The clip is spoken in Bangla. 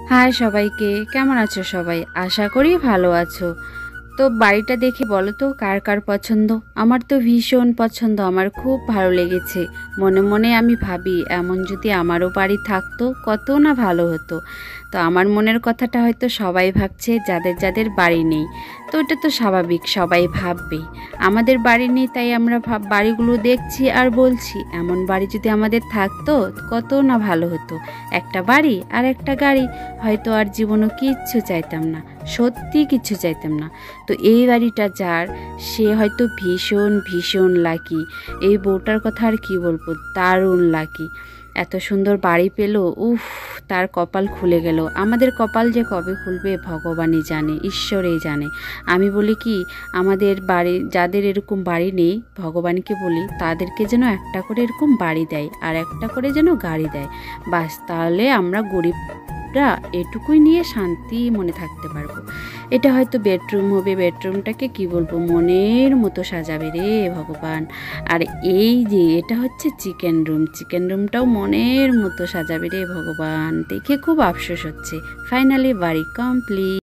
হাই সবাইকে, কেমন আছো সবাই? আশা করি ভালো আছো। তো বাড়িটা দেখে বলো তো কার কার পছন্দ? আমার তো ভীষণ পছন্দ, আমার খুব ভালো লেগেছে। মনে মনে আমি ভাবি এমন যদি আমারও বাড়ি থাকতো কত না ভালো হতো। তো আমার মনের কথাটা হয়তো সবাই ভাবছে যাদের যাদের বাড়ি নেই। তো এটা তো স্বাভাবিক, সবাই ভাববেই। আমাদের বাড়ি নেই তাই আমরা বাড়িগুলো দেখছি আর বলছি এমন বাড়ি যদি আমাদের থাকতো কত না ভালো হতো। একটা বাড়ি আর একটা গাড়ি, হয়তো আর জীবনও কিচ্ছু চাইতাম না, সত্যি কিচ্ছু চাইতাম না। তো এই বাড়িটা যার, সে হয়তো ভীষণ ভীষণ লাকি। এই বউটার কথা আর কি বলবো, দারুণ লাকি। এত সুন্দর বাড়ি পেল, উফ, তার কপাল খুলে গেল। আমাদের কপাল যে কবে খুলবে ভগবানই জানে, ঈশ্বরেই জানে। আমি বলি কি, আমাদের বাড়ি যাদের এরকম বাড়ি নেই, ভগবানকে বলি তাদেরকে যেন একটা করে এরকম বাড়ি দেয় আর একটা করে যেন গাড়ি দেয়। বাস, তাহলে আমরা গরিবরা এটুকুই নিয়ে শান্তি মনে থাকতে পারবো। এটা হয়তো বেডরুম হবে, বেডরুমটাকে কি বলবো, মনের মতো সাজাবে রে ভগবান। আর এই যে এটা হচ্ছে চিকেন রুম, চিকেন রুমটাও মনের মতো সাজাবে রে ভগবান। দেখে খুব আফসোস হচ্ছে। ফাইনালি বাড়ি কমপ্লিট।